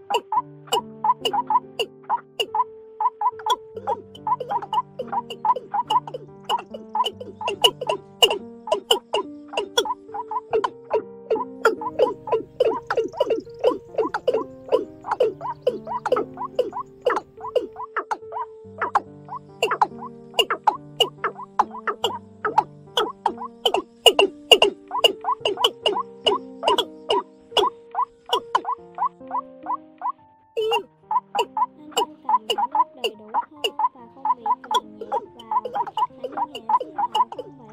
đầy đủ hơn và không bị chèn nhạc vào. Hãy liên hệ số điện thoại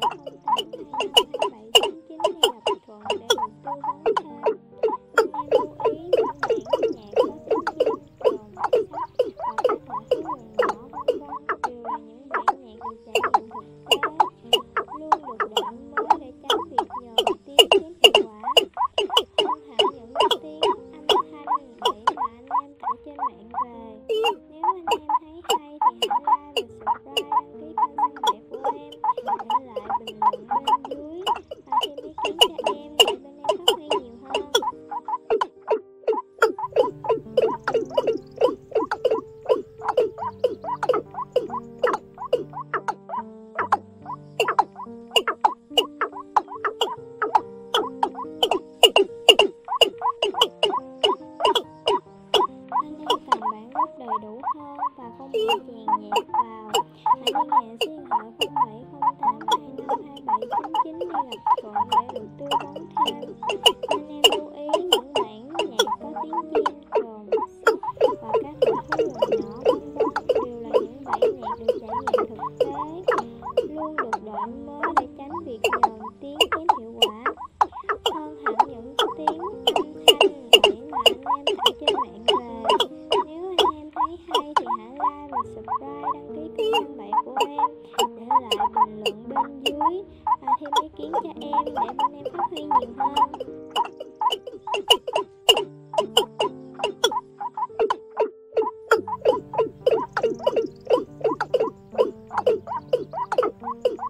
0708252799 hay gặp Thuận để được tư vấn thêm. Anh em lưu ý những bản nhạc có tiếng Việt, cồn, sắc và các loại khối lượng nhỏ vân vân đều là những bản nhạc được trải nghiệm thực tế, luôn được đổi mới để tránh việc nhồi tiếng kém hiệu quả. Hơn hẳn những tiếng âm thanh để mà anh em tải trên mạng về. Nếu anh em thấy hay thì hãy like và subscribe, đăng ký kênh Săn Bậy của em, để lại bình luận bên dưới và thêm ý kiến cho em để bên em phát huy nhiều hơn. Anh em cần bản gốc đầy đủ hơn và không bị chèn nhạc vào. Hãy liên hệ số điện thoại 0708252799 hay gặp Thuận để được tư vấn thêm. Anh em lưu ý những bản nhạc có tiếng Việt, cồn, sắc và các loại khối lượng nhỏ vân vân đều là những bản nhạc được trải nghiệm thực tế, luôn được đổi mới để tránh việc nhồi tiếng kém hiệu quả. Hơn hẳn những tiếng âm thanh để mà anh em tải trên mạng về. Nếu anh em thấy hay thì hãy like và subscribe, đăng ký kênh Săn Bậy của em, để lại bình luận bên dưới và thêm ý kiến cho em để bên em phát huy nhiều hơn.